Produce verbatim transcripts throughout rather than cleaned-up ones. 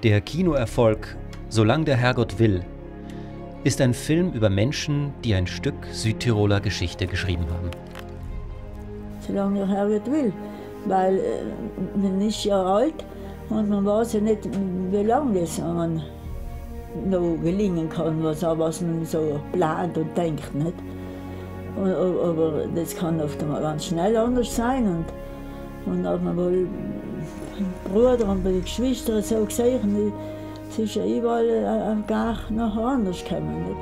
Der Kinoerfolg Solang der Herrgott will ist ein Film über Menschen, die ein Stück Südtiroler Geschichte geschrieben haben. Solange der Herrgott will, weil äh, man ist ja alt und man weiß ja nicht, wie lange das man noch gelingen kann, was, was man so plant und denkt. Nicht? Und, aber das kann oft einmal ganz schnell anders sein. Und, und hat man wohl Bruder und bei den Geschwistern so gesehen, es ist ja überall äh, gar noch anders gekommen. Nicht?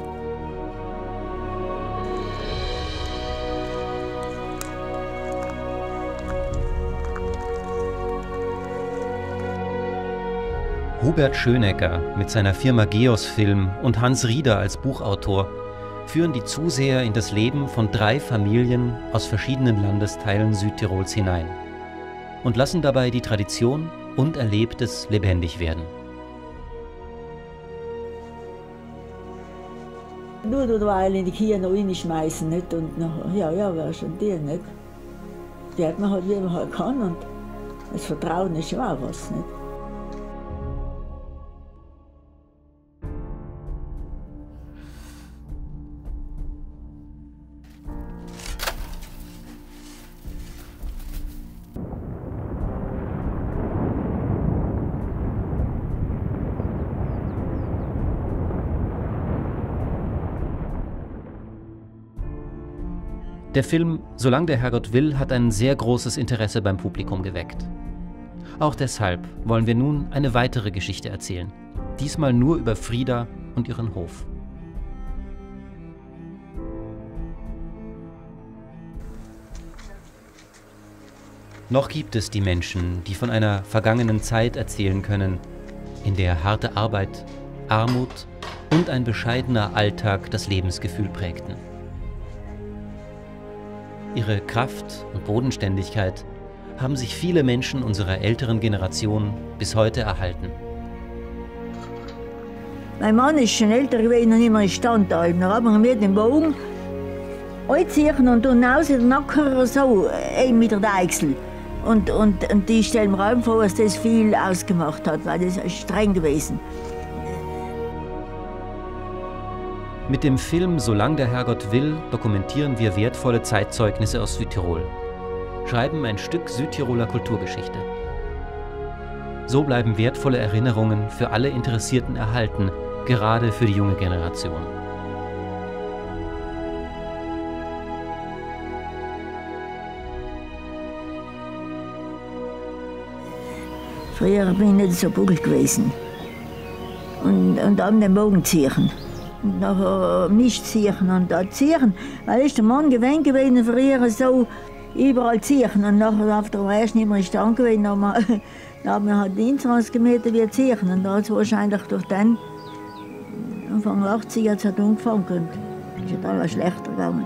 Hubert Schönegger mit seiner Firma Geos Film und Hans Rieder als Buchautor führen die Zuseher in das Leben von drei Familien aus verschiedenen Landesteilen Südtirols hinein und lassen dabei die Tradition und Erlebtes lebendig werden. Nur eine Weile in die Kirche noch reinschmeißen, nicht? Und noch, ja, ja, wäre schon die, nicht? Die hat man halt, wie man halt kann, und das Vertrauen ist ja auch was, nicht? Der Film Solang der Herrgott will hat ein sehr großes Interesse beim Publikum geweckt. Auch deshalb wollen wir nun eine weitere Geschichte erzählen. Diesmal nur über Frieda und ihren Hof. Noch gibt es die Menschen, die von einer vergangenen Zeit erzählen können, in der harte Arbeit, Armut und ein bescheidener Alltag das Lebensgefühl prägten. Ihre Kraft und Bodenständigkeit haben sich viele Menschen unserer älteren Generation bis heute erhalten. Mein Mann ist schon älter gewesen und immer in Stand gehalten. Da haben wir den Bogen einziehen und dann raus in den Nacken so, eben mit der Deichsel. Und, und, und die stellen mir auch vor, dass das viel ausgemacht hat, weil das ist streng gewesen. Mit dem Film Solang der Herrgott will dokumentieren wir wertvolle Zeitzeugnisse aus Südtirol, schreiben ein Stück Südtiroler Kulturgeschichte. So bleiben wertvolle Erinnerungen für alle Interessierten erhalten, gerade für die junge Generation. Früher bin ich nicht so bucklig gewesen. Und, und dann den Bogen ziehen. Und nachher mich ziehen und da ziehen. Weil ist der Mann gewöhnt gewesen, früher so überall ziehen. Und nachher auf der erst nicht mehr in Stand gewesen. Dann haben wir halt Dienstreise gemäht, wie ziehen. Und da hat es wahrscheinlich durch den Anfang achtziger hat es angefangen. Und es ist alles schlechter gegangen.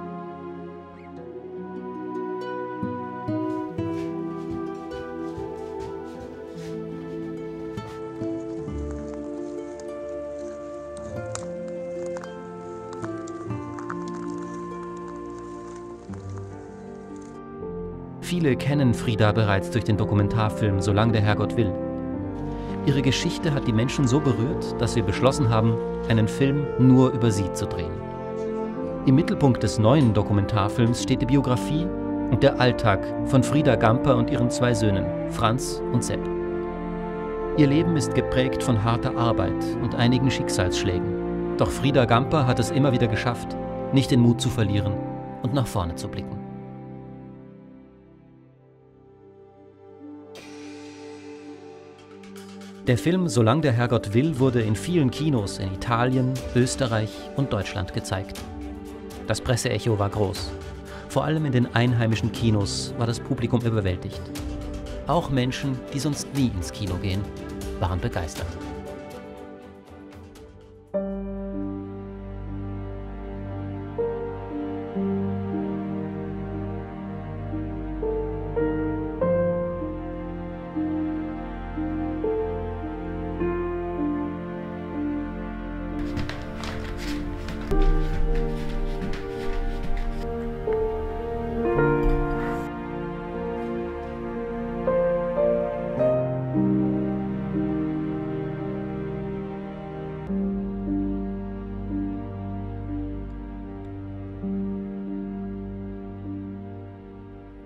Viele kennen Frieda bereits durch den Dokumentarfilm Solang der Herrgott will. Ihre Geschichte hat die Menschen so berührt, dass wir beschlossen haben, einen Film nur über sie zu drehen. Im Mittelpunkt des neuen Dokumentarfilms steht die Biografie und der Alltag von Frieda Gamper und ihren zwei Söhnen, Franz und Sepp. Ihr Leben ist geprägt von harter Arbeit und einigen Schicksalsschlägen. Doch Frieda Gamper hat es immer wieder geschafft, nicht den Mut zu verlieren und nach vorne zu blicken. Der Film Solang der Herrgott will wurde in vielen Kinos in Italien, Österreich und Deutschland gezeigt. Das Presseecho war groß. Vor allem in den einheimischen Kinos war das Publikum überwältigt. Auch Menschen, die sonst nie ins Kino gehen, waren begeistert.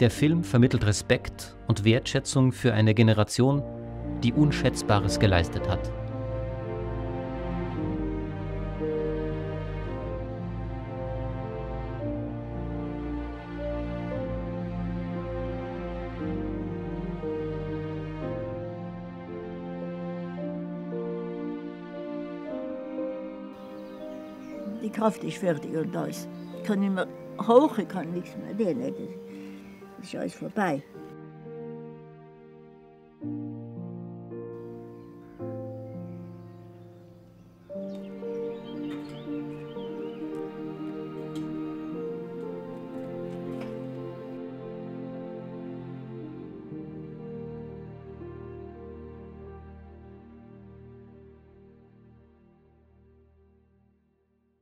Der Film vermittelt Respekt und Wertschätzung für eine Generation, die Unschätzbares geleistet hat. Die Kraft ist fertig und da ist. Ich kann nicht mehr hoch, ich kann nichts mehr. Das ist alles vorbei.